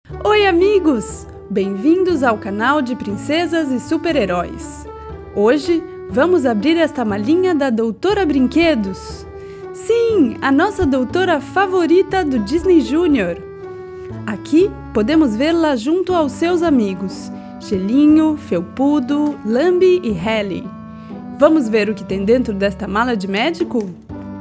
Oi, amigos! Bem-vindos ao canal de Princesas e Super-Heróis. Hoje vamos abrir esta malinha da Doutora Brinquedos. Sim, a nossa doutora favorita do Disney Junior. Aqui podemos vê-la junto aos seus amigos, Gelinho, Felpudo, Lambi e Halle. Vamos ver o que tem dentro desta mala de médico?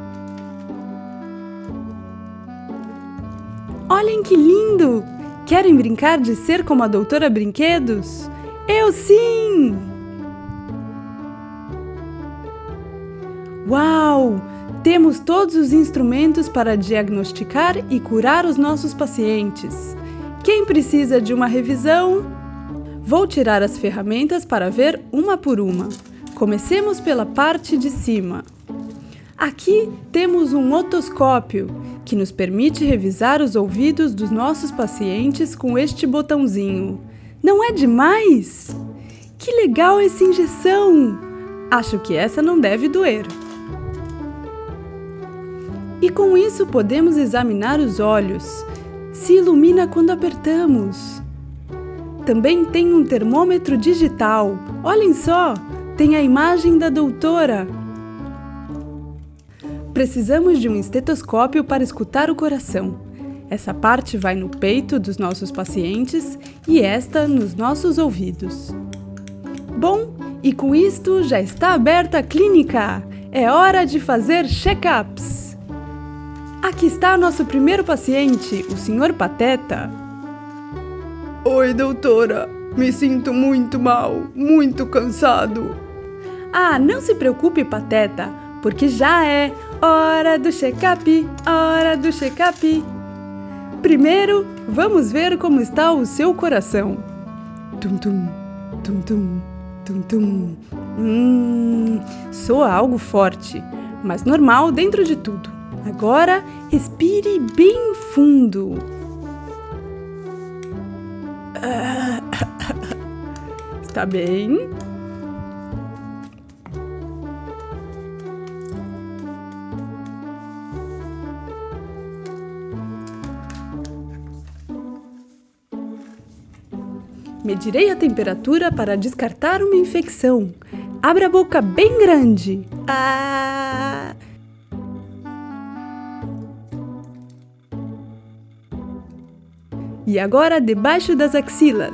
Olhem que lindo! Querem brincar de ser como a Doutora Brinquedos? Eu sim! Uau! Temos todos os instrumentos para diagnosticar e curar os nossos pacientes. Quem precisa de uma revisão? Vou tirar as ferramentas para ver uma por uma. Comecemos pela parte de cima. Aqui temos um otoscópio, que nos permite revisar os ouvidos dos nossos pacientes com este botãozinho. Não é demais? Que legal essa injeção! Acho que essa não deve doer. E com isso podemos examinar os olhos. Se ilumina quando apertamos. Também tem um termômetro digital. Olhem só, tem a imagem da doutora. Precisamos de um estetoscópio para escutar o coração. Essa parte vai no peito dos nossos pacientes e esta nos nossos ouvidos. Bom, e com isto já está aberta a clínica. É hora de fazer check-ups. Aqui está nosso primeiro paciente, o Sr. Pateta. Oi, doutora. Me sinto muito mal, muito cansado. Ah, não se preocupe, Pateta, porque já é hora do check-up, hora do check-up. Primeiro, vamos ver como está o seu coração. Tum-tum, tum-tum, tum-tum. Soa algo forte, mas normal dentro de tudo. Agora, respire bem fundo. Está bem? Medirei a temperatura para descartar uma infecção. Abra a boca bem grande. E agora debaixo das axilas.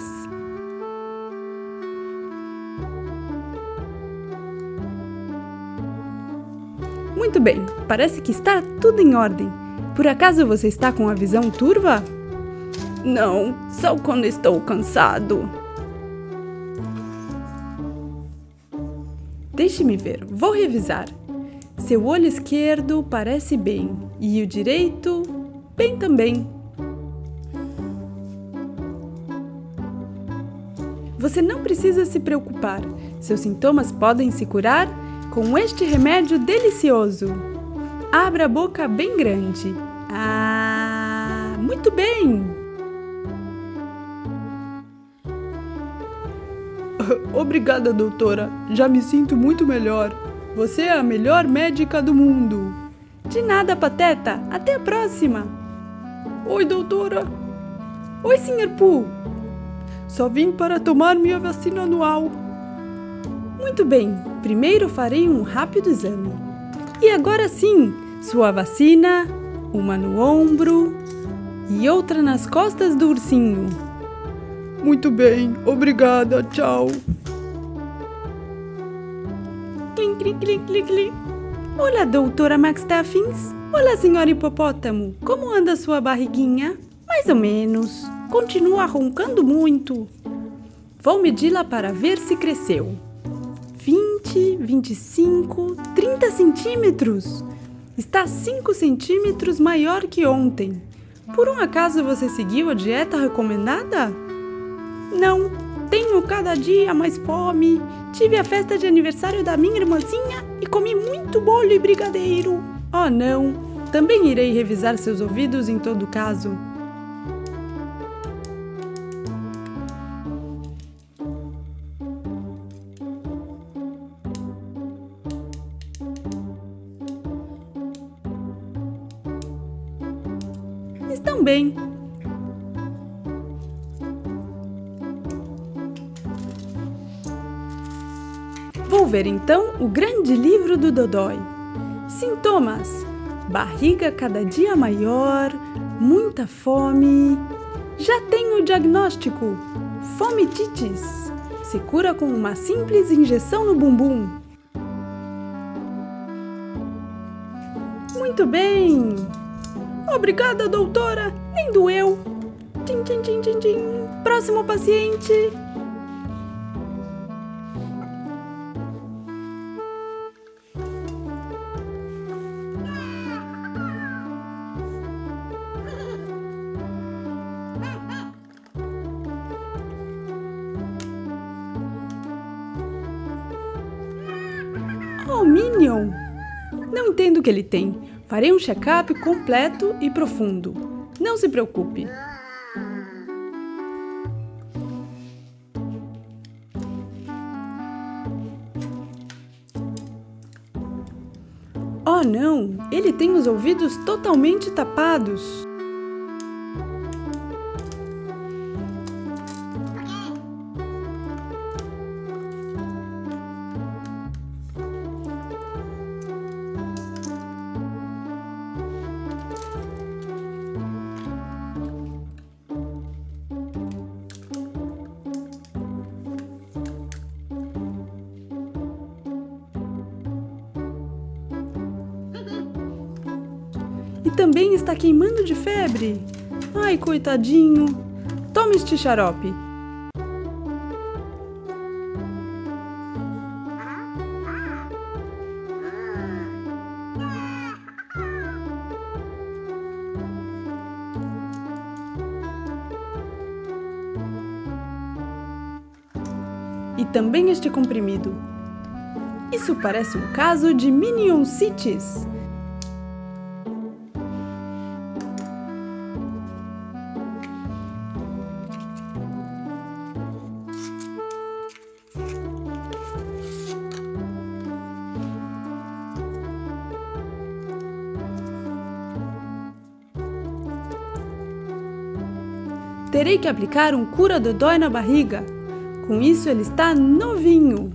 Muito bem, parece que está tudo em ordem. Por acaso você está com a visão turva? Não, só quando estou cansado. Deixe-me ver, vou revisar. Seu olho esquerdo parece bem e o direito, bem também. Você não precisa se preocupar. Seus sintomas podem se curar com este remédio delicioso. Abra a boca bem grande. Muito bem! Obrigada, doutora. Já me sinto muito melhor. Você é a melhor médica do mundo. De nada, Pateta. Até a próxima. Oi, doutora. Oi, Sr. Pooh. Só vim para tomar minha vacina anual. Muito bem. Primeiro farei um rápido exame. E agora sim, sua vacina, uma no ombro e outra nas costas do ursinho. Muito bem, obrigada, tchau. Clim, clim, clim, clim, clim. Olá, doutora McStuffins. Olá, senhora hipopótamo. Como anda sua barriguinha? Mais ou menos. Continua roncando muito. Vou medi-la para ver se cresceu. 20, 25, 30 centímetros. Está 5 centímetros maior que ontem. Por um acaso você seguiu a dieta recomendada? Não, tenho cada dia mais fome. Tive a festa de aniversário da minha irmãzinha e comi muito bolo e brigadeiro. Oh não, também irei revisar seus ouvidos em todo caso. Estão bem. Vou ver então o grande livro do Dodói. Sintomas: barriga cada dia maior, muita fome. Já tenho o diagnóstico: fomitites. Se cura com uma simples injeção no bumbum. Muito bem! Obrigada, doutora! Nem doeu! Tchim, tchim, tchim, tchim, tchim. Próximo paciente! Oh, Minion! Não entendo o que ele tem. Farei um check-up completo e profundo. Não se preocupe. Oh, não! Ele tem os ouvidos totalmente tapados. E também está queimando de febre. Ai, coitadinho. Tome este xarope. E também este comprimido. Isso parece um caso de minioncites. Terei que aplicar um cura-dodói na barriga. Com isso, ele está novinho.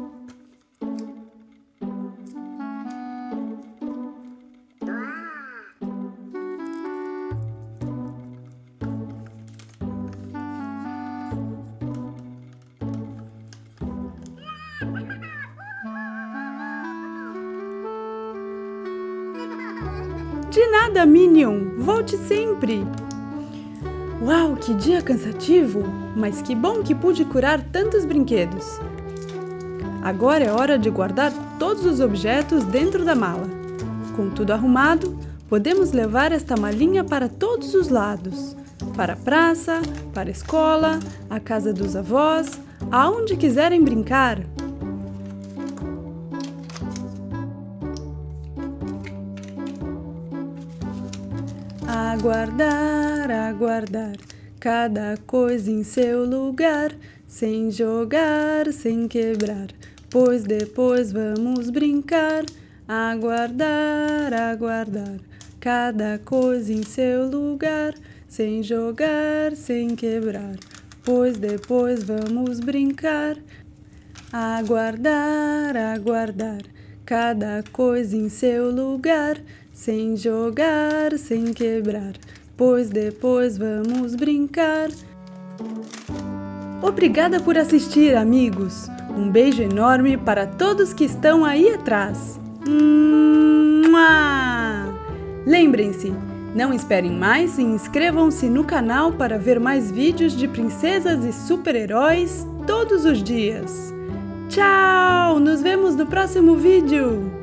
De nada, Minion. Volte sempre. Uau, que dia cansativo! Mas que bom que pude curar tantos brinquedos! Agora é hora de guardar todos os objetos dentro da mala. Com tudo arrumado, podemos levar esta malinha para todos os lados. Para a praça, para a escola, a casa dos avós, aonde quiserem brincar. Aguardar, aguardar, cada coisa em seu lugar, sem jogar, sem quebrar, pois depois vamos brincar. Aguardar, aguardar, cada coisa em seu lugar, sem jogar, sem quebrar, pois depois vamos brincar. Aguardar, aguardar, cada coisa em seu lugar, sem jogar, sem quebrar, pois depois vamos brincar. Obrigada por assistir, amigos. Um beijo enorme para todos que estão aí atrás. Lembrem-se, não esperem mais e inscrevam-se no canal para ver mais vídeos de princesas e super-heróis todos os dias. Tchau! Nos vemos no próximo vídeo!